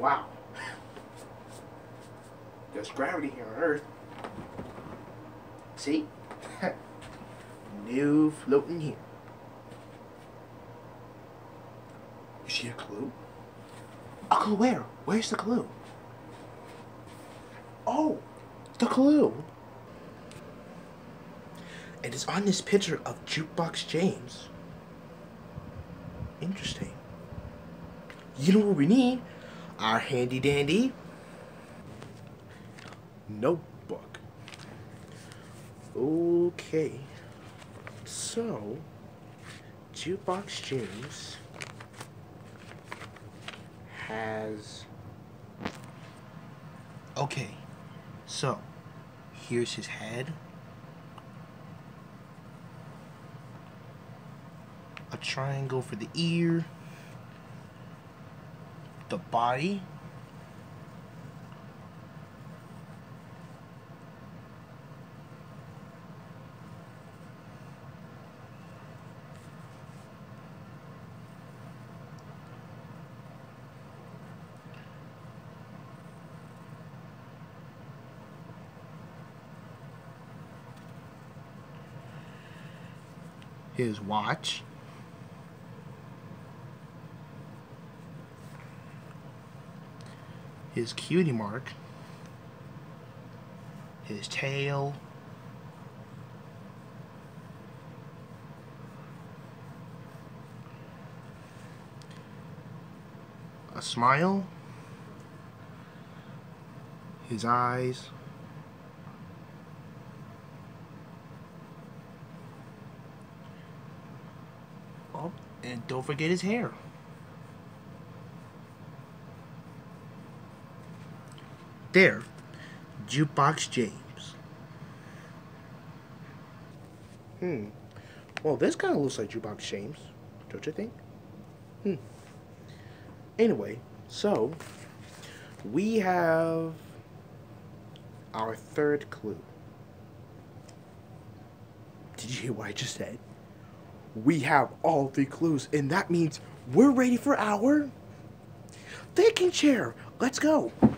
Wow. There's gravity here on Earth. See? No floating here. You see a clue? A clue where? Where's the clue? Oh, the clue. It is on this picture of Jukebox James. Interesting. You know what we need? Our handy dandy notebook. Okay. So, Jukebox James has... Okay. So, here's his head. A triangle for the ear. The body. His watch. His cutie mark. His tail. A smile. His eyes. Oh, and don't forget his hair. There, Jukebox James. Well, this kind of looks like Jukebox James, don't you think? Anyway, so we have our third clue. Did you hear what I just said? We have all the clues, and that means we're ready for our thinking chair. Let's go.